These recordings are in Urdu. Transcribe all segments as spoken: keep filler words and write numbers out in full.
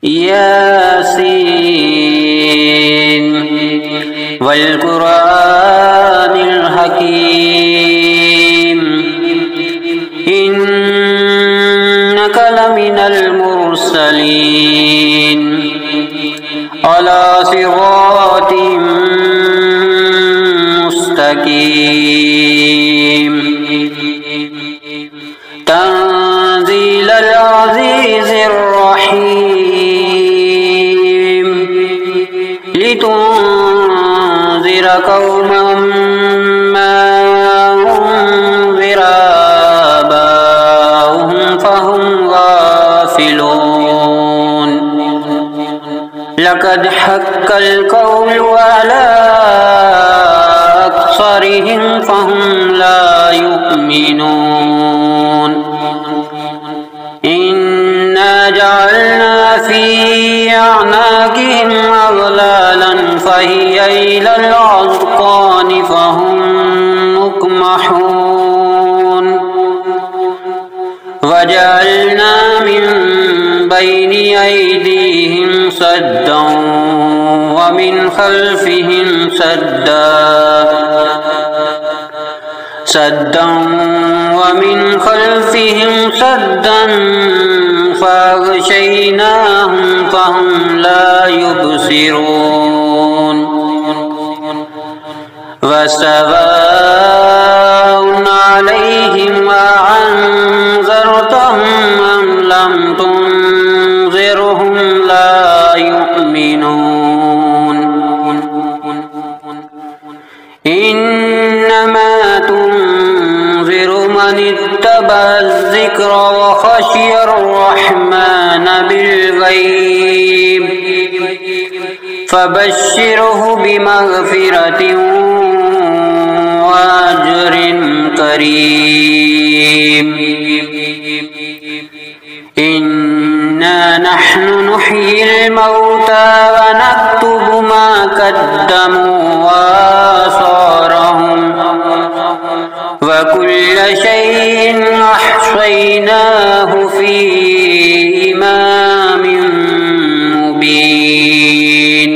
यासीन वल कुरानिल हकीम इन्नका लमिनल मुरसलीन अला सिरातिम मुस्तकीम तंजीलल अज़ीज़िर रहीम लितुंज़िर कौमन मा उन्ज़िर आबाउहुम फहुम गाफ़िलून लक़द हक़्क़ल क़ौलु अला अक्सरिहिम फहुम ला युमिनून इन्ना जअलना फी अअनाक़िहिम अग़लालन फ़हिय इलल अज़क़ानि फ़हुम मुक़महून वजअलना मिन बैनि अयदीहिम सद्दन वमिन खल्फ़िहिम सद्दा सद्दन वमिन खल्फ़िहिम सद्दन फ़अग़शयनाहुम फ़हुम ला युबसिरून वसवाउन अलैहिम अअन्ज़रतहुम अम लम तुनज़िरहुम ला युमिनून इन्नमा तुनज़िरु मन इत्तबअज़-ज़िक्र व ख़शियर रहमान बिल-ग़ैब फ़बश्शिरहु बिमग़फ़िरतिन व अज्रिन करीम इन्ना नहनु नुह्यिल मौता व नक्तुबु मा क़द्दमू व आसारहुम व कुल्ल शैइन अहसैनाहु फी इमामिन मुबीन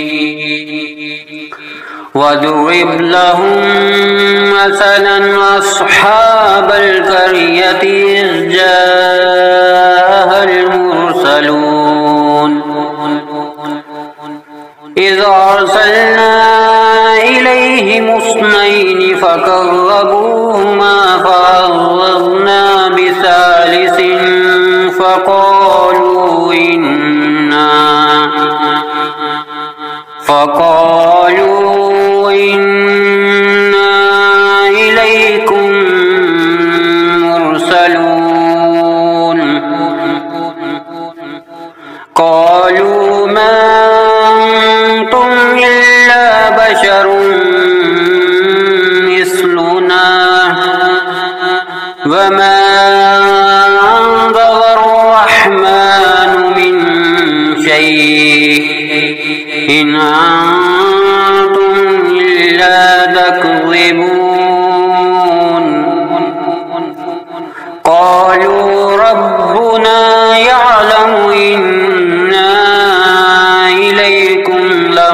वद्रिब लहुम मसलन अस्हाबल क़र्यति इज़ जाअहल मुरसलून इज़ अरसलना इलैहिम इस्नैनि फ़कज़्ज़बूहुमा फ़अज़्ज़ज़ना बिसालिसिन फ़क़ालू इन्ना फ़क़ालू इन्ना इलैकुम मुरसलून क़ालू मा अंतुम इल्ला बशरुन मिस्लुना वमा अंज़ला अर्रहमानु मिन शै'इन इन अंतुम इल्ला तकज़िबून क़ालू रब्बुना यअलमु इन्ना इलैकुम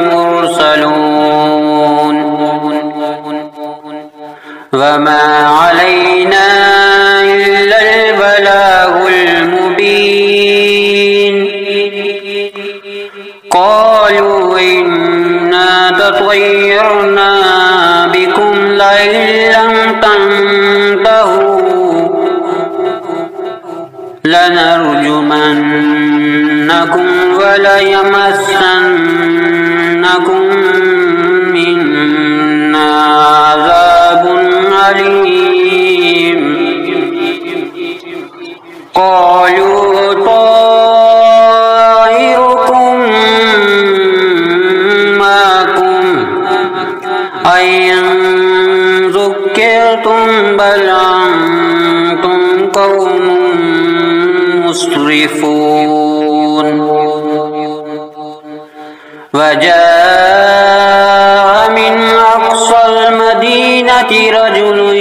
लमुरसलून वमा अलैना इल्लल बलागुल मुबीन क़ालू इन्ना तत्वय्यरना बिकुम लइन लम तंतहू लनरजुमन्नकुम वलयमस्सन्नकुम मिन्ना अज़ाबुन अलीम क़ालू ताइरुकुम माकुम अय्यन ज़ुक्किरतुम बल अंतुम क़ौमुन मुस्रिफून वजाअ मिन अक़सल मदीनति रजुलुन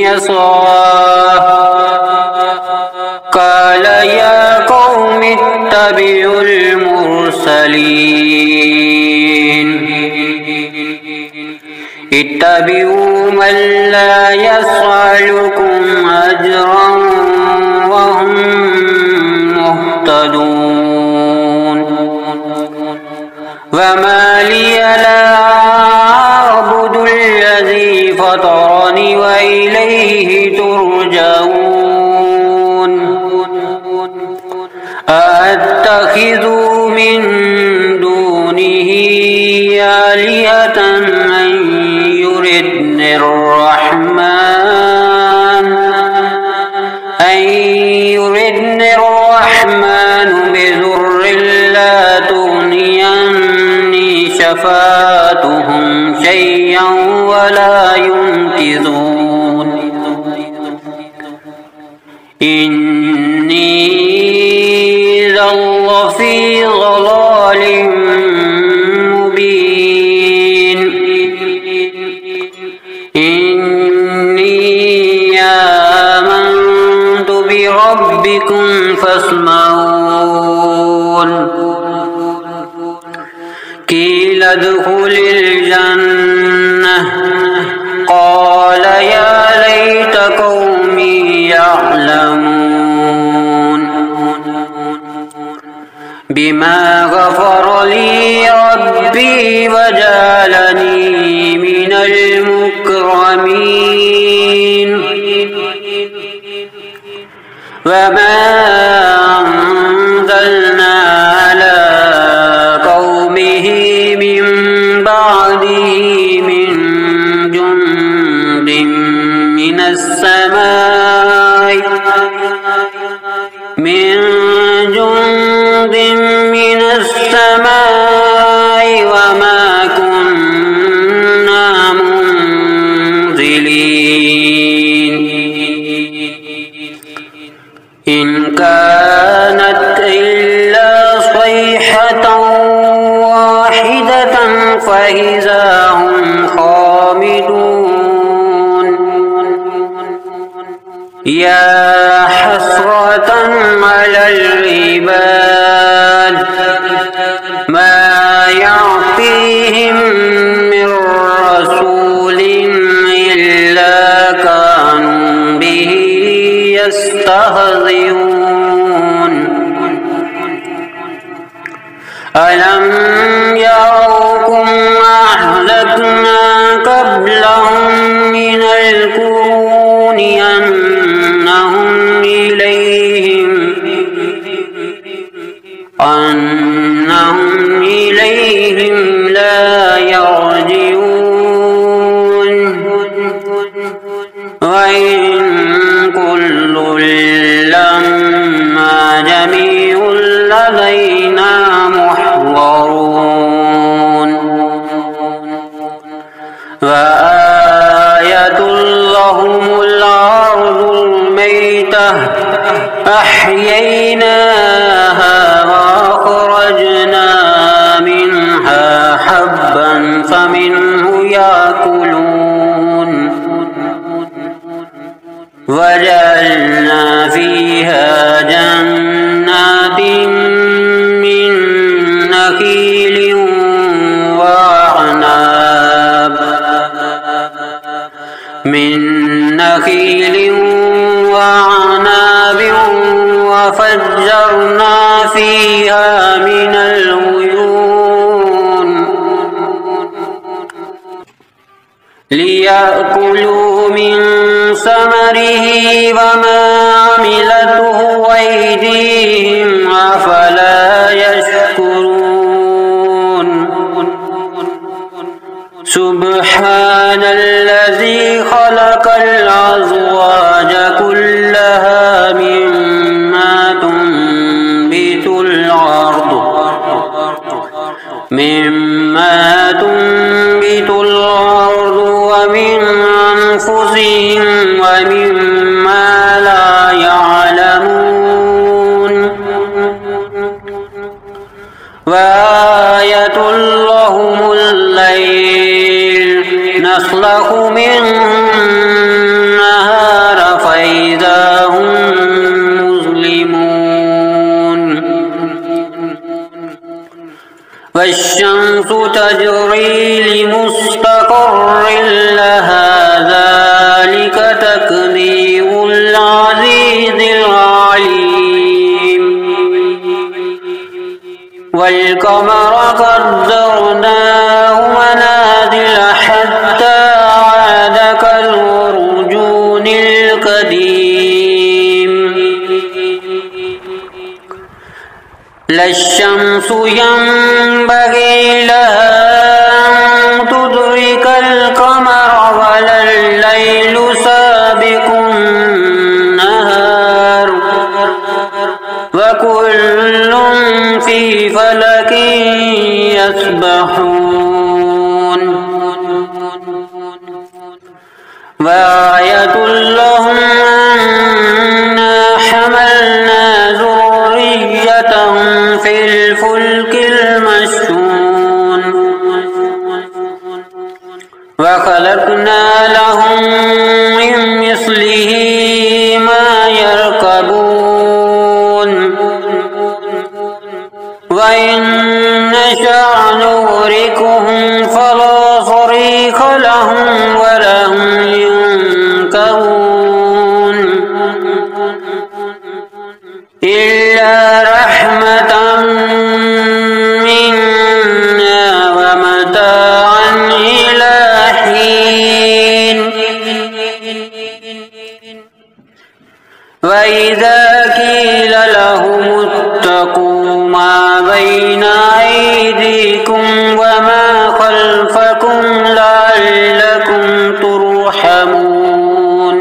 यस्आ क़ाल या क़ौमि يتبع المرسلين اتبعوا من لا يسألكم أجرا وهم مهتدون وما لي لا أعبد الذي فطرني وإليه ترجعون أأتخذ من دونه آلهة أن يردني الرحمن أن يردني الرحمن بضر لا تغني عني شفاعتهم شيئا ولا ينقذون إني إذا لفي ضلال مبين إني آمنت بربكم فاسمعون قيل ادخل الجنة قال يا ليت قومي يعلمون بما غفر لي ربي وجعلني من المكرمين وما أنزلنا على قومه من بعده من جند من السماء من جند من السماء وما كنا منزلين إن كانت إلا صيحة واحدة فإذا هم خامدون يا حسرة على العباد ما يعطيهم من رسول إلا كانوا به يستهزئون ألم يروكم أهلكنا قبلهم من القرون أنهم إليهم أنهم إليهم لا يرجعون وإن كل لما جميع لدينا محضرون وآية لهم الأرض الميتة أحييناها وأخرجنا منها حبا فمنه يأكلون وجعلنا فيها جنات من نخيل وأعناب من نخيل وأعناب وفجرنا فيها من العيون ليأكلوا من ثمره وما عملته أيديهم أفلا يشكرون سبحان الذي خلق الأزواج كلها مما تنبت الأرض مما تنبت الأرض ومن أنفسهم ومما لا يعلمون وآية لهم الليل نسلخ منه النهار فإذا هم مظلمون والشمس تجري لمستقر لها ذلك تقدير العزيز العليم والقمر قدرناه منازل حتى عاد كالعرجون القديم لا الشمس ينبغي لها أن تدرك القمر ولا الليل سابق النهار وكل في فلك يسبحون وآية لهم أنا حملنا ذريتهم في الفلك المشحون وخلقنا لهم من مثله ما يركبون وإن نشأ نغرقهم فلا صريخ لهم ولا هم ينقذون إلا رحمة منا ومتاعا إلى حين وإذا قيل لهم اتقوا ما بين أيديكم وما خلفكم لعلكم ترحمون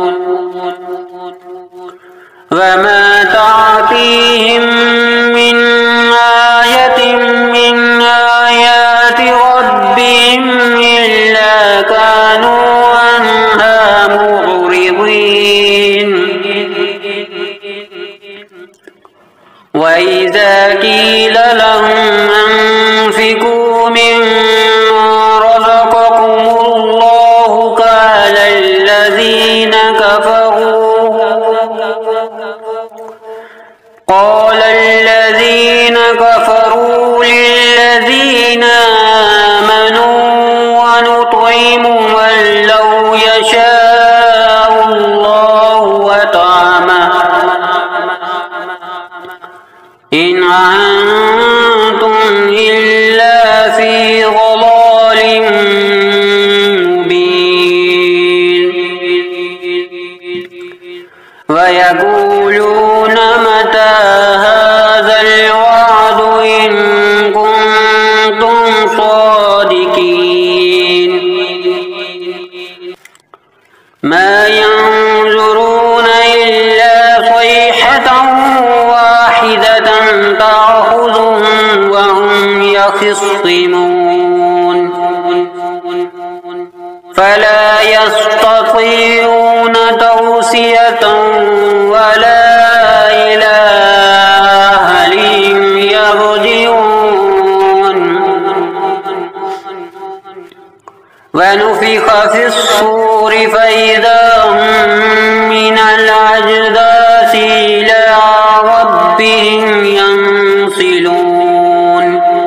وما تعطيهم من آية من آيات ربهم إلا كانوا عنها معرضين وإذا قيل لهم أنفقوا مما رزقكم الله قال الذين كفروا قال الذين كفروا للذين آمنوا ونطعم من لو يشاء الله وطعمه إن أنتم إلا في ضلال مبين ويقولون متى هذا الوعد إن كنتم صادقين ما ينظرون إلا صيحة واحدة تأخذهم وهم يخصمون فلا يستطيعون توصية ولا إلى أهلهم يرجعون ونفخ في الصور فإذا هم من الأجداث إلى ربهم ينسلون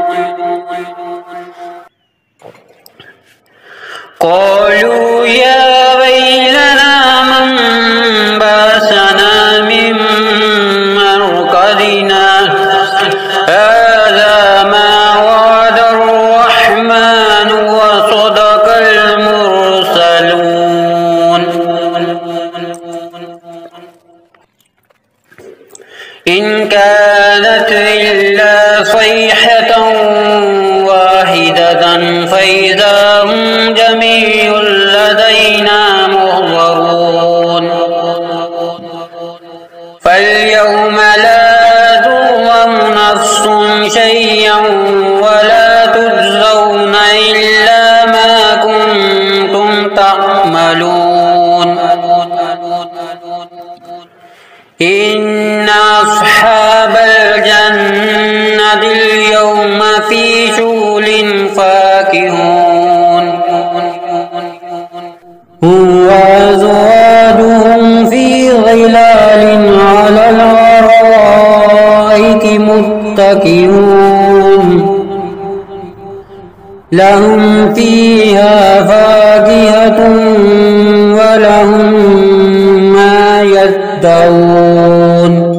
قالوا يا ويلنا من بعثنا من مرقدنا هذا ما وعد الرحمن وصدق المرسلون إن كانت إلا صيحة واحدة فإذا هم جميع لدينا محضرون فاليوم لا تظلم نفس شيئا ولا تجزون إلا ما كنتم تعملون إن أصحاب الجنة اليوم في شغل فاكهون هم وأزواجهم في ظلال على الأرائك متكئون لهم فيها فاكهة ولهم ما يدعون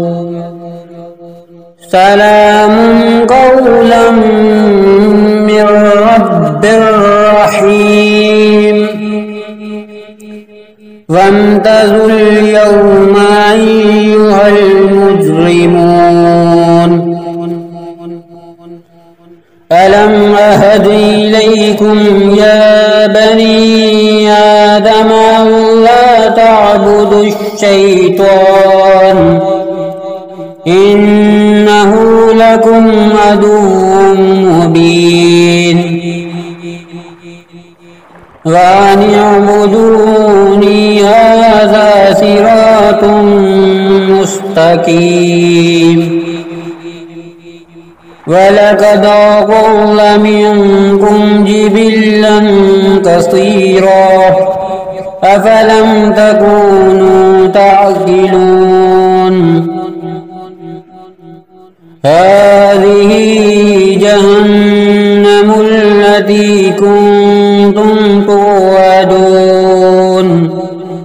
سلام قولا من رب رحيم وامتازوا اليوم أيها المجرمون ألم أهد إليكم يا بني آدم ألا تعبدوا الشيطان إنه لكم عدو مبين وأن اعبدوني هذا صراط مستقيم ولقد أضل منكم جبلا كثيرا أفلم تكونوا تعقلون هذه جهنم التي كنتم توعدون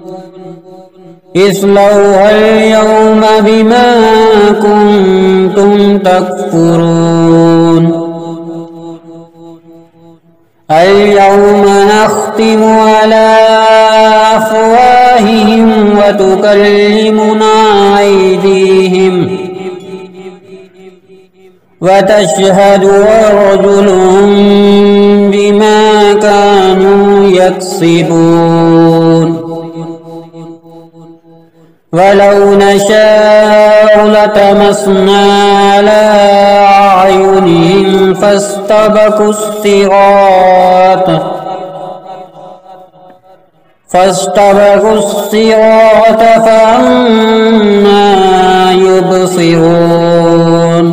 اصلوها اليوم بما كنتم تكفرون اليوم نختم على أفواههم وتكلمنا أيديهم وتشهد أرجلهم بما كانوا يكسبون ولو نشاء لطمسنا على أعينهم فاستبقوا الصراط فاستبقوا الصراط فأنى يبصرون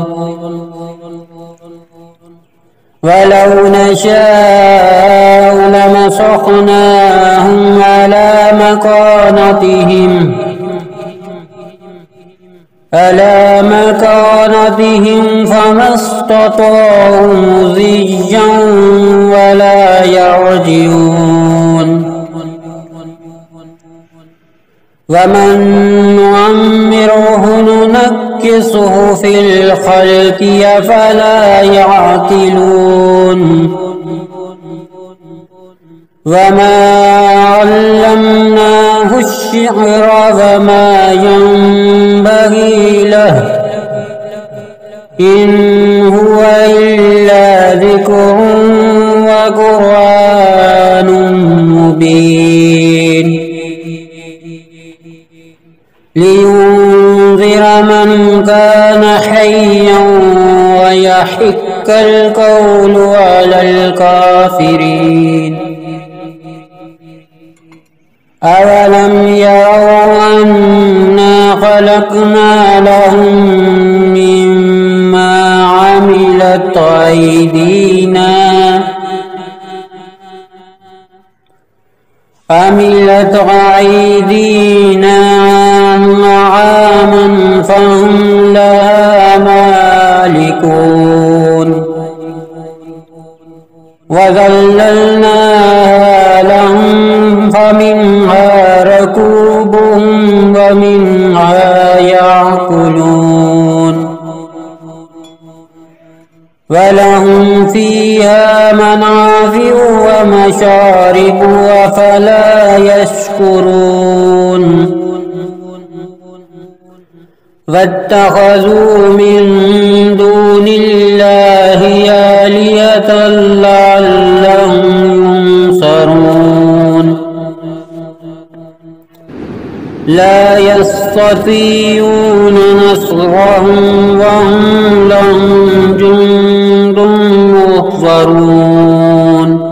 ولو نشاء لمسخناهم على مكانتهم على مكانتهم فما استطاعوا مضيا ولا يرجعون ومن نعمره ننكسه في الخلق أفلا يعقلون وما علمناه الشعر وما ينبغي له إن هو إلا ذكر وقرآن مبين لينذر من كان حيا ويحق القول على الكافرين أولم يروا أنا خلقنا لهم مما عملت أيدينا عملت أيدينا نعاما فهم لها مالكون وذللناها لهم فمنها ركوبهم ومنها يأكلون ولهم فيها منافع ومشارب أفلا يشكرون واتخذوا من دون الله آلهة لعلهم ينصرون لا يستطيعون نصرهم وهم لهم جند محضرون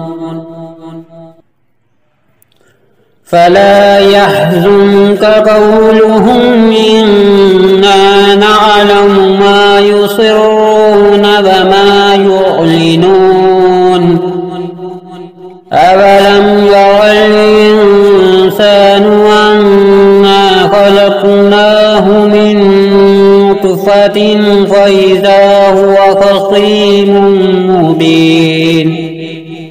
فلا يحزنك قولهم إنا نعلم ما يصرون وما يعلنون أولم ير الإنسان أنا خلقناه من نطفة فإذا هو خصيم مبين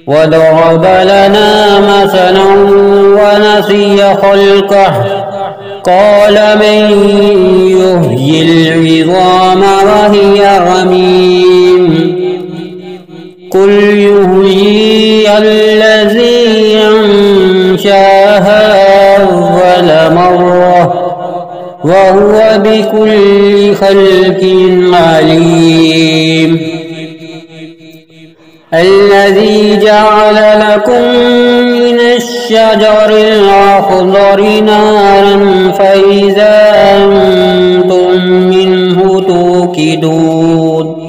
وضرب لنا مثلا ونسي خلقه قال من يحيي العظام وهي رميم قل يحييها الذي أنشاها أول مرة وهو بكل خلق عليم الذي جعل لكم من الشجر الأخضر نارا فإذا أنتم منه توقدون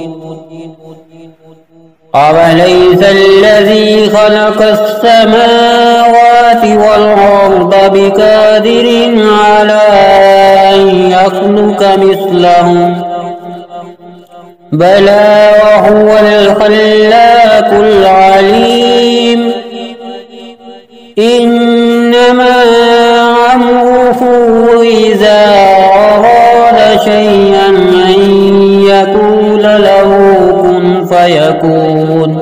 أوليس الذي خلق السماوات والأرض بقادر على أن يخلق مثلهم بلى وهو الخلاق العليم إنما أمره إذا أراد شيئا أن يقول له كن فيكون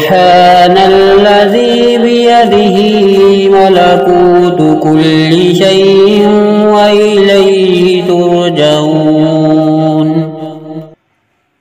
فسبحان الذي بيده ملكوت كل شيء